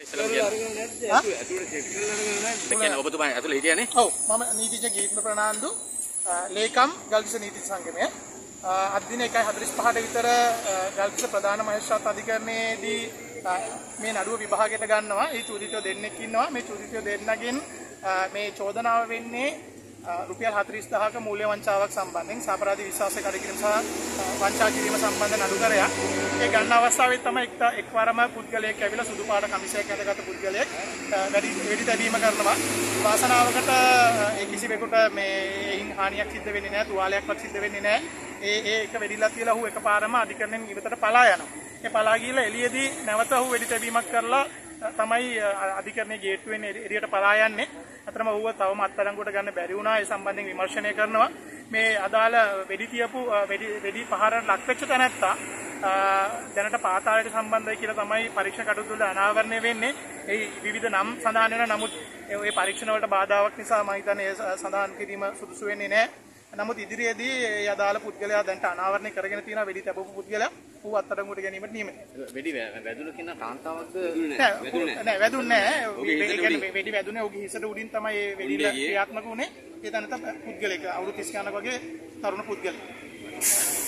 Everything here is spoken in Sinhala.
ඔබතුමා ඇතුළේ හිටියනේ? ඔව් මම නීතිඥ ගීත්ම ප්‍රනාන්දු ලේකම් ගල්කිස්ස නීති සංගමයේ අද දින 1:45ට විතර ගල්කිස්ස ප්‍රධාන මහේස්ත්‍රාත් අධිකරණයේදී මේ නඩුව විභාගයට ගන්නවා. ඒ චෝදිතයෝ දෙන්නෙක් ඉන්නවා. මේ චෝදිතයෝ දෙන්නගෙන් මේ චෝදනාව වෙන්නේ රුපියල් 40000ක මූල්‍ය වංචාවක් සම්බන්ධයෙන් සාපරාධී විශ්වාසය කඩ කිරීම සහ වංචා කිරීම සම්බන්ධ නඩුකරයක්. ඒ ගන්න අවස්ථාවේ තමයි එක්වරම පුද්ගලයෙක් ඇවිල්ලා සුදු පාට කමිසයක් ඇඳගත් පුද්ගලයෙක් වෙඩි තැබීම කරනවා. වාසනාවකට ඒ කිසිවෙකුට මේන් හානියක් සිද්ධ වෙන්නේ නැහැ, තුවාලයක්වත් සිද්ධ වෙන්නේ නැහැ. ඒක වෙඩිලා තියලා ඔහු එකපාරම අධිකරණයෙන් ඉවතට පලා යනවා. ඒ පලා ගිහලා එළියේදී නැවත ඔහු වෙඩි තැබීමක් කරලා තමයි අධිකරණයේ ගේට්ටුවෙන් එළියට පලා යන්නේ. අතරම ඌව තවම අත්අඩංගුවට ගන්න බැරි වුණා. ඒ සම්බන්ධයෙන් විමර්ශනය කරනවා. මේ අදාළ වෙඩි තියපු වෙඩි පහරට ලක් වෙච්ච තැනැත්තා දැනට පාතාලයට සම්බන්ධයි කියලා තමයි පරීක්ෂණ කටයුතු වල අනාවරණය වෙන්නේ. ඒ විවිධ නම් සඳහන් වෙනවා. නමුත් ඒ පරීක්ෂණ වලට බාධාවක් නිසා මම හිතන්නේ ඒ සඳහන් කිරීම සුදුසු වෙන්නේ නැහැ. නමුත් ඉදිරියේදී ඒ අදාළ පුද්ගලයා දැන්ට අනාවරණය කරගෙන තියෙනවා. වෙඩි තැබපු පුද්ගලයා ඌ අත්අඩංගුවට ගැනීමට නියමිතයි. වෙඩි වැදුණු කෙනා කාන්තාවක්ද? නෑ වැදුන්නේ නෑ. වෙඩි වැදුනේ ඌගේ හිසට උඩින් තමයි මේ වෙඩි ක්‍රියාත්මක වුනේ. ඒ තැනට පුද්ගලෙක් අවුරුදු 30 කනක වගේ තරුණ පුද්ගලෙක්.